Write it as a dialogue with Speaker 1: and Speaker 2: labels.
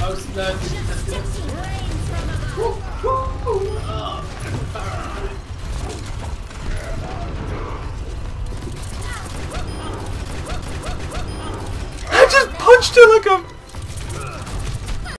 Speaker 1: Oh snap!
Speaker 2: I just punched her like a